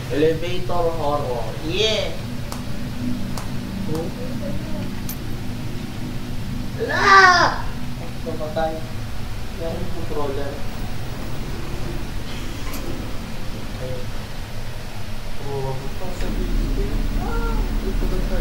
Elevator horror. Yeah! Ala! Ito patay. Yan yung controller. Ayun. Oh, wag pa sa video. Ito ba ito?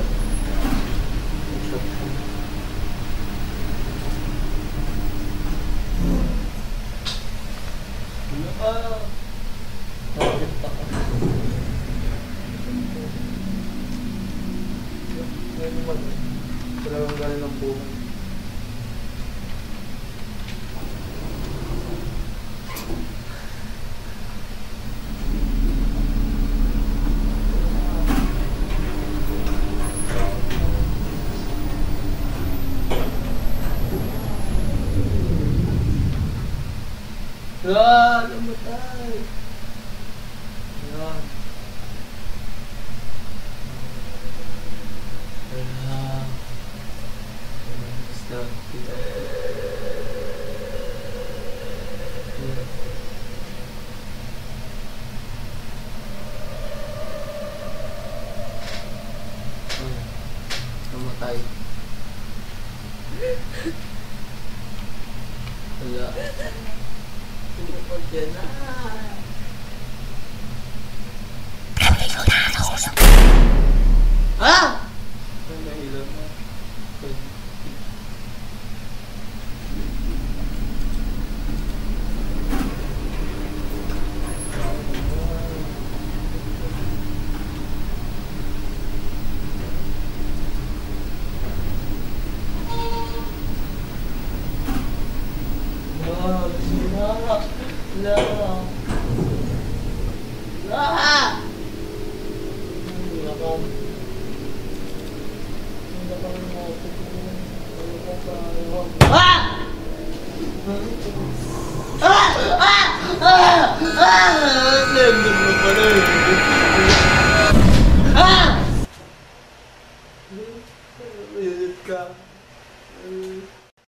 Talagang galing ng buhay. Namatay! Yan. Namatay. Wala. Hindi ko dyan na. Ah! Ay, nahilo na.